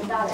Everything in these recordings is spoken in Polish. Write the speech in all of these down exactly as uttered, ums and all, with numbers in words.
Dalej.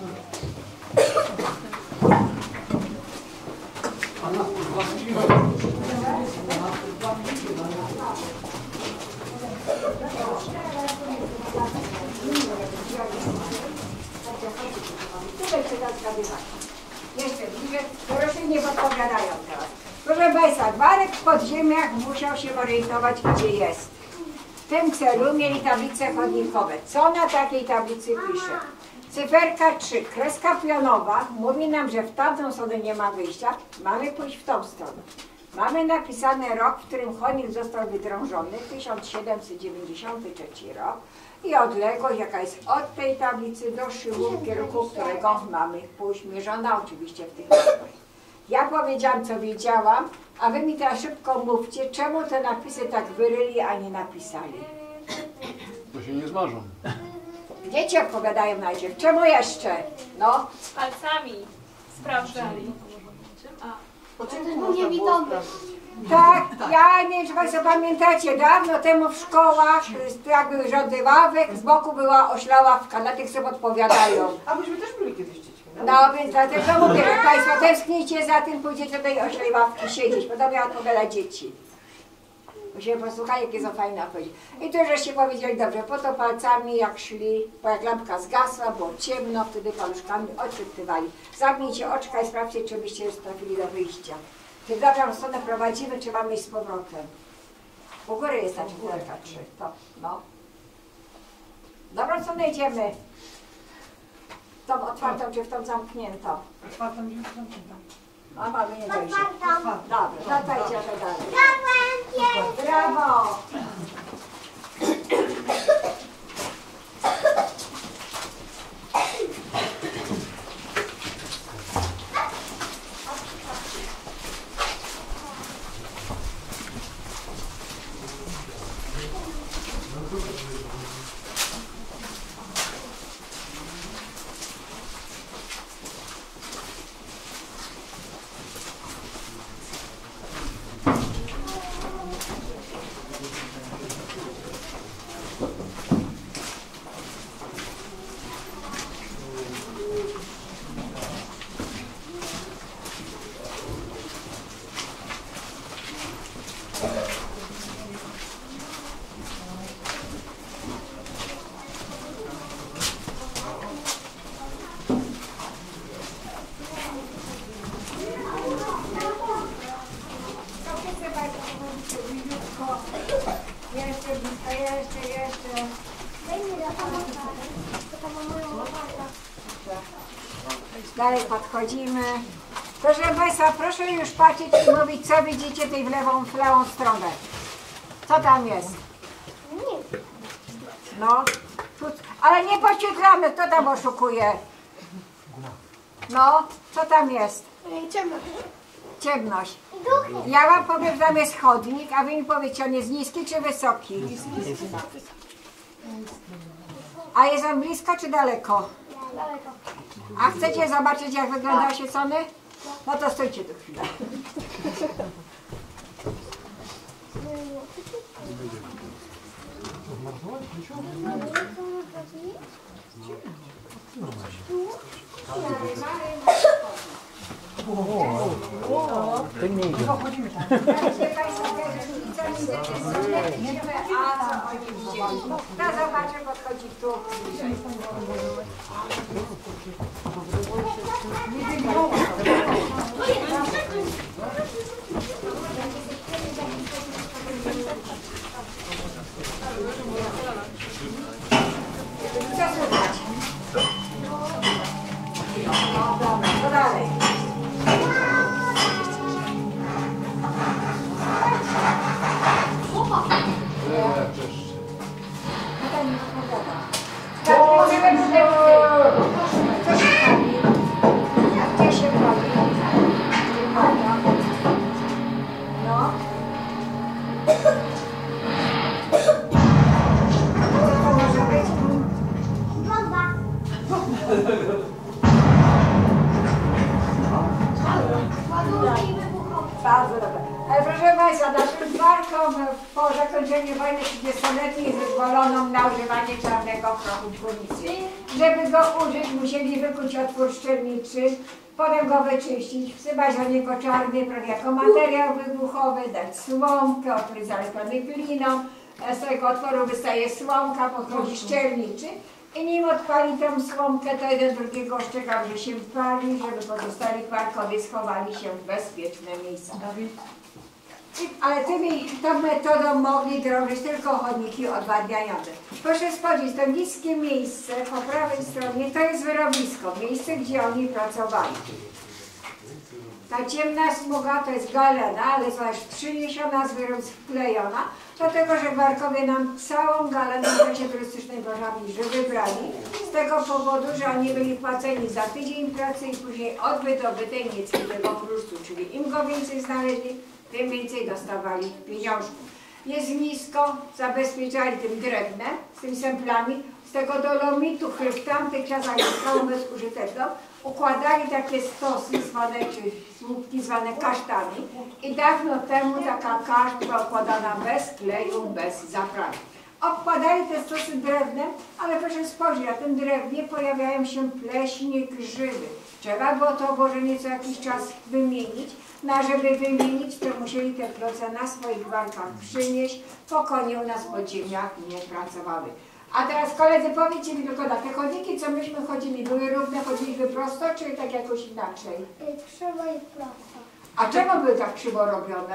Tutaj się da zgadywać. Jeszcze bliżej, proszę nie podpowiadają teraz. Proszę Państwa, Dwarek w podziemiach musiał się orientować, gdzie jest. W tym celu mieli tablice chodnikowe. Co na takiej tablicy pisze? Cyferka trzy, kreska pionowa, mówi nam, że w tamtą stronę nie ma wyjścia, mamy pójść w tą stronę. Mamy napisany rok, w którym chodnik został wydrążony, tysiąc siedemset dziewięćdziesiąty trzeci rok i odległość, jaka jest od tej tablicy do szybu, w kierunku którego mamy pójść, mierzona oczywiście w tych latach. Ja powiedziałam, co wiedziałam, a wy mi teraz szybko mówcie, czemu te napisy tak wyryli, a nie napisali. To się nie zmarzą. Dzieci odpowiadają najpierw. Czemu jeszcze? No. Z palcami sprawdzali. Tak, ja nie wiem, czy Państwo pamiętacie, dawno temu w szkołach, jak były rządy ławek, z boku była ośla ławka, na tych sobie odpowiadają. A myśmy też byli kiedyś dziećmi. No więc dlatego mówię, że Państwo tęsknicie za tym, pójdziecie do tej oślej ławki siedzieć, bo to miała odpowiadać dzieci. Musimy posłuchać, jakie są fajne odpowiedzi. I tu żeście powiedzieli dobrze, po to palcami jak szli, bo jak lampka zgasła, było ciemno, wtedy paluszkami odczytywali. Zamknijcie oczka i sprawdźcie, czy byście już trafili do wyjścia. Czy w dobrą stronę prowadzimy, czy mamy iść z powrotem? U góry jest ta cyferka trzy, to, no. W dobrą stronę idziemy. W tą otwartą, czy w tą zamkniętą? Otwartą i zamkniętą. A mamy nie dojdzie. Dobrze, no to idziemy dalej. Brawo! Jeszcze blisko, jeszcze, jeszcze. Dalej podchodzimy. Proszę Państwa, proszę już patrzeć i mówić, co widzicie tej w lewą, w lewą stronę. Co tam jest? No, tu, ale nie podświetlamy, kto tam oszukuje? No, co tam jest? Ciemność. Ciemność. Ja wam powiem, że tam jest chodnik, a wy mi powiecie, on jest niski czy wysoki? A jest on blisko czy daleko? Daleko. A chcecie zobaczyć, jak wygląda oświecony? No to stójcie tu chwilę. Ten nie idzie. No zobaczę, podchodzi tu. Co słychać? No dobra, to dalej. Tutaj nie odpowiada. Tak, nie wiem, co się pali? Gdzie się pali? No. Co to może być? Bomba. Ładunki wybuchowe. Bardzo dobre. Ale proszę Państwa, naszym barkom po zakończeniu wojny trzydziestoletniej zezwolono na używanie czarnego prochu w górnictwie. Żeby go użyć, musieli wykuć otwór szczelniczy, potem go wyczyścić, wsypać do niego czarny proch jako materiał wybuchowy, dać słomkę, otwór zalepiony gliną, z tego otworu wystaje słomka, podchodzi szczelniczy i nim odpali tą słomkę, to jeden drugiego ostrzegał, że się pali, żeby pozostali barkowie schowali się w bezpieczne miejsca. Ale tymi, tą metodą mogli drążyć tylko chodniki odwadniające. Proszę spojrzeć, to niskie miejsce po prawej stronie to jest wyrobisko, miejsce, gdzie oni pracowali. Ta ciemna smuga to jest galena, ale zaś przyniesiona z wyrobisk wklejona, dlatego że barkowie nam całą galenę w czasie turystycznej Warszawy że wybrali z tego powodu, że oni byli płaceni za tydzień pracy i później od wydobytej niecki tego chrustu, czyli im go więcej znaleźli, tym więcej dostawali pieniążków. Jest nisko, zabezpieczali tym drewnem, z tymi semplami, z tego dolomitu, który w tamtych czasach został bezużyteczną, układali takie stosy zwane, czy słupki zwane kasztami i dawno temu taka kaszt była układana bez kleju, bez zaprawy. Obkładali te stosy drewnem, ale proszę spojrzeć, na tym drewnie pojawiają się pleśnie, grzyby. Trzeba było to obłożenie co jakiś czas wymienić. No a żeby wymienić, to musieli te ploce na swoich barkach przynieść, po konie u nas w podziemiach nie pracowały. A teraz koledzy, powiedzcie mi tylko, te chodniki, co myśmy chodzili, były równe, chodziliśmy prosto, czy tak jakoś inaczej? Krzywo i prosto. A czemu były tak krzywo robione?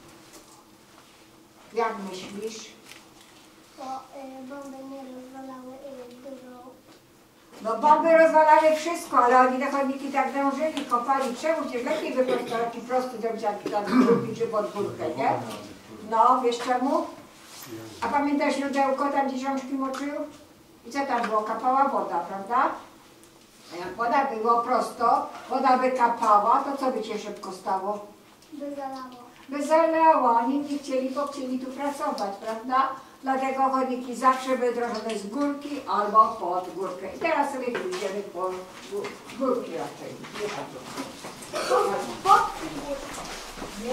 Jak myślisz? Bo y, bomby nie rozwalały y, dużo. No bomby rozwalały wszystko, ale oni te chodniki tak dążyli, kopali. Czemu? Przecież lepiej wyprostować i prosty zrobić jak tam drugi czy pod górkę, nie? No, wiesz czemu? A pamiętasz źródełko, tam gdzie książki moczył? I co tam było? Kapała woda, prawda? A jak woda było prosto, woda by kapała, to co by cię szybko stało? By zalało. By zalała, oni nie chcieli, bo chcieli tu pracować, prawda? Dlatego chodniki zawsze były drożone z górki albo pod górkę. I teraz sobie pójdziemy po gó- górki raczej. Nie pod górkę. Pod górkę. Nie,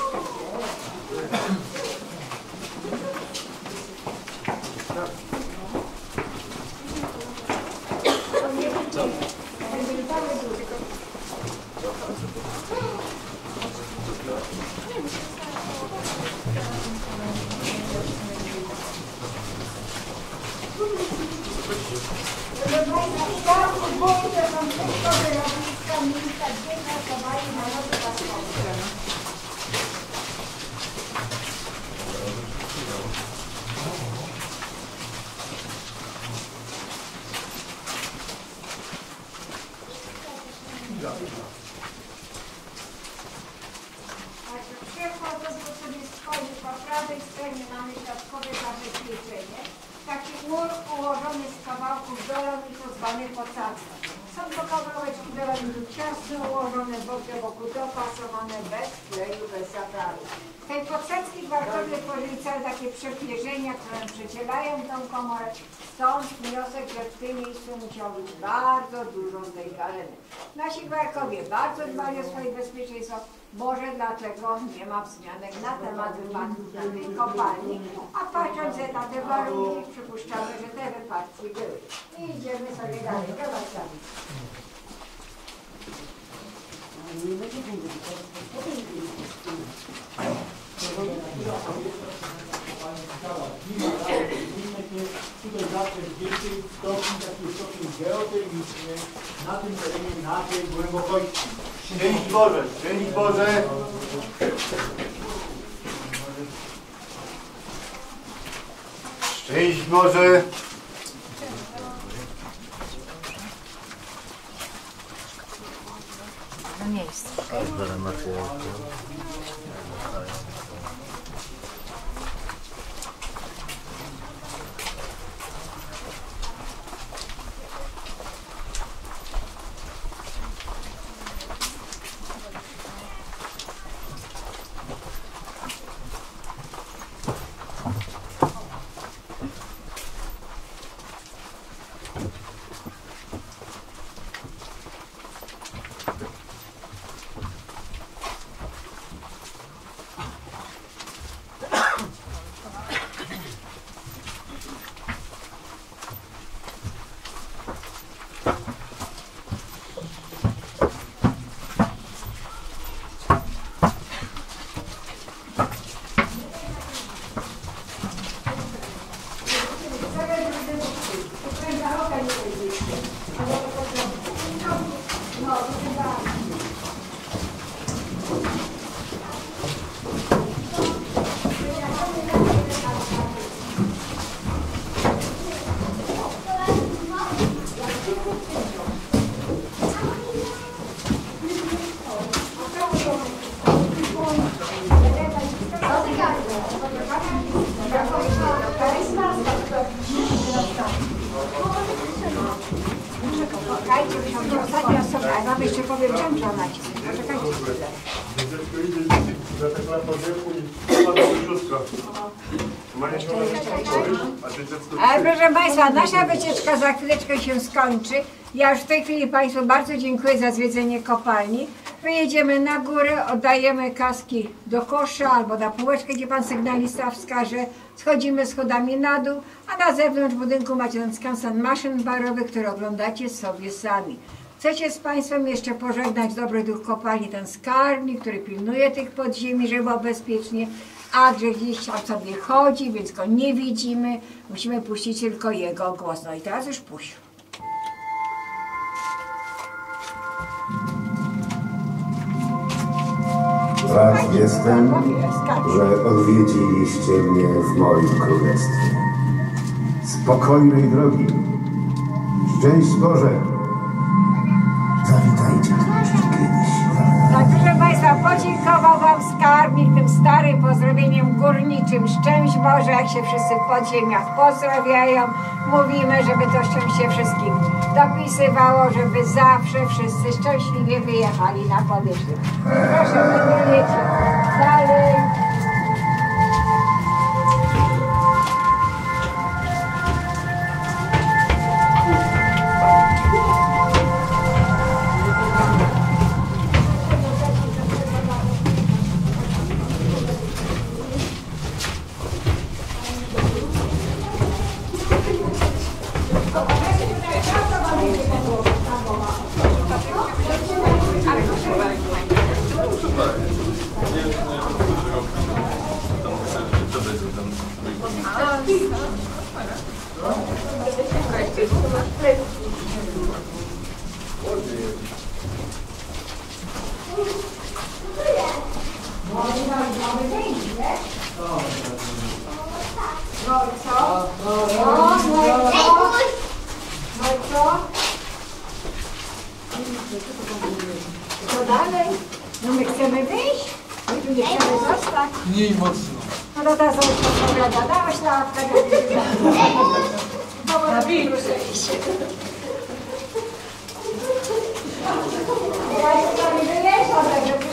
nie. Przechodząc do sobie spojrzeć, po prawej stronie mamy środkowe zabezpieczenie. Taki mur ułożony z kawałków dolomitu zwany podsadzką. Są to kawałeczki dolomitu ciasno ułożone, bok do boku dopasowane, bez kleju, bez zaprawy. Z tej podsadzki barkowie tworzyli całe takie przepierzenia, które przecielają tą komorę. Stąd wniosek, że w tym miejscu musiało być bardzo dużo tej galeny. Nasi barkowie bardzo dbali o swoje bezpieczeństwo. Może dlatego nie ma wzmianek na temat wypadków na tej kopalni, a patrząc na te warunki, przypuszczamy, że te wypadki były. I idziemy sobie dalej, zobaczamy. Tutaj zawsze więcej stopień, taki stopień geotermiczny na tym terenie, na tej głębokości. Szczęść Boże, szczęść Boże. Szczęść Boże. Na miejscu. Poczekajcie, ksiądz, ostatnia osoba, a wam jeszcze powiem, czym żona ci. Poczekajcie chwilę. Dziecko idzie za tak na podwórku i pada do środka. Marysiu, a ty dziecko... Ale proszę Państwa, nasza wycieczka za chwileczkę się skończy. Ja już w tej chwili Państwu bardzo dziękuję za zwiedzenie kopalni. Wyjedziemy na górę, oddajemy kaski do kosza albo na półeczkę, gdzie Pan sygnalista wskaże. Schodzimy schodami na dół, a na zewnątrz budynku macie ten skansen maszyn barowych, które oglądacie sobie sami. Chcecie z Państwem jeszcze pożegnać dobry duch kopalni, ten skarbnik, który pilnuje tych podziemi, żeby było bezpiecznie, a że gdzieś tam sobie chodzi, więc go nie widzimy. Musimy puścić tylko jego głos. No i teraz już puść. Rad jestem, że odwiedziliście mnie w moim królestwie. Spokojnej drogi. Szczęść Boże. Zawitajcie tu jeszcze kiedyś. Tak, proszę Państwa, podziękował Wam skarbnik tym starym pozdrowieniem górniczym. Szczęść Boże, jak się wszyscy w podziemiach pozdrawiają. Mówimy, żeby to szczęście wszystkim dopisywało, żeby zawsze wszyscy szczęśliwie wyjechali na powierzchnię. Proszę, wyjedziecie dalej. No i co? No, no i co? No i co? Co dalej? No my chcemy wyjść? My tu nie chcemy zostać. Mniej mocno. No to teraz odpowiada. Dałeś na łapkę. No bo proszę iść. Ja już prawie wyjeżdżam, także